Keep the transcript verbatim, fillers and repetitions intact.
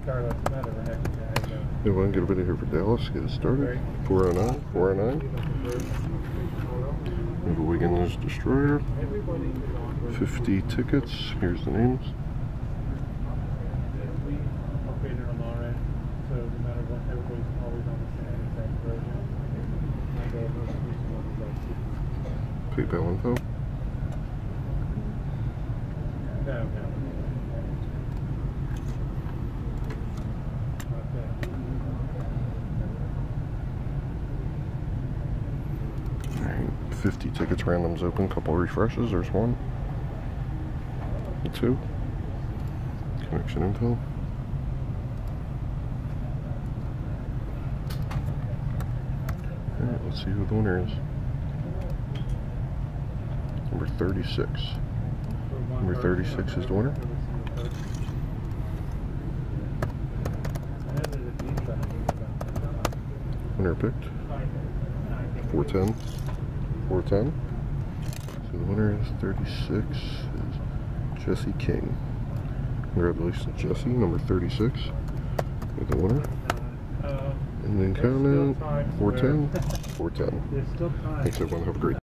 Yeah, we'll get a bit of here for Dallas. Get it started. four oh nine, four oh nine. We have a Wiggins Destroyer. fifty tickets. Here's the names. PayPal info. No, no. Alright, fifty tickets, randoms open, couple refreshes. There's one. Two. Connection info. Alright, let's see who the winner is. Number thirty-six. Number thirty-six is the winner. Winner picked. four ten. four ten. So the winner is thirty-six is Jesse King. Congratulations, Jesse, number thirty-six. You're the winner. And then count out four ten. four ten. Thanks everyone, have a great day.